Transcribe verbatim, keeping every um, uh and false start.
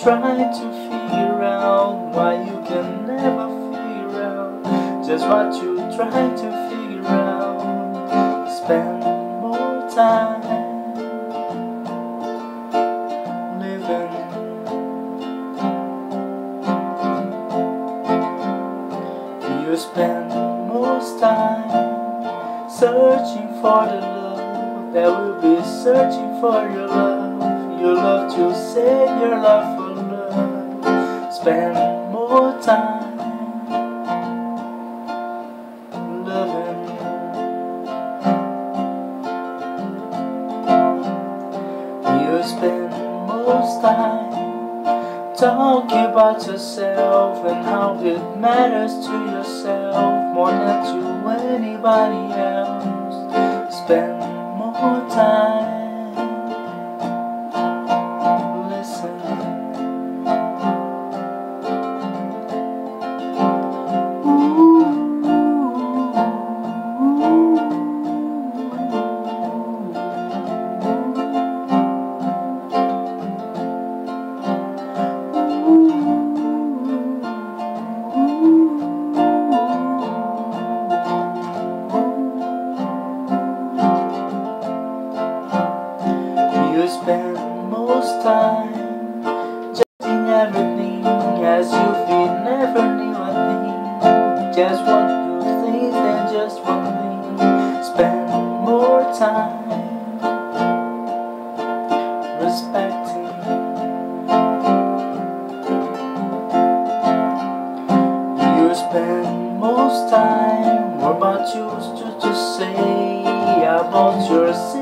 trying to figure out why you can never figure out just what you're trying to figure out. Spend more time living. You spend most time searching for the love that will be searching for your love. Your love to save your love for love. Spend more time loving. You spend most time talking about yourself and how it matters to yourself more than to anybody else. Spend more time. You spend most time judging everything as if you never knew a thing. Just one good thing than just one thing. Spend more time respecting. You spend most time what about you to, to say about yourself.